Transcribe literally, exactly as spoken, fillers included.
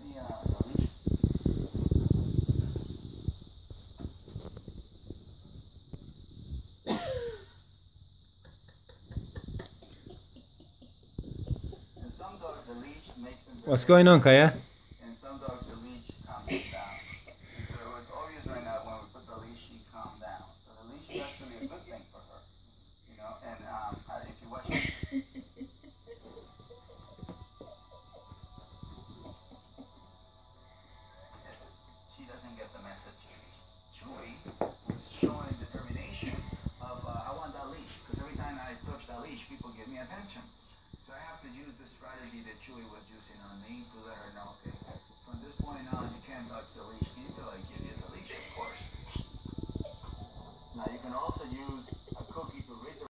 the, uh, the leash. In some dogs, the leash makes them very What's going on, Kaya? In some dogs, the leash calms them down. And so it was obvious right now when we put the leash, she calmed down. So the leash is actually a good thing for her, you know. And um, if you watch this, she doesn't get the message. Chewy was showing determination of uh, I want that leash because every time I touch that leash, people give me attention. So I have to use the strategy that Chewy was using on me to let her know, okay, from this point on, you can't touch the leash until I give you the leash, of course. Now you can also use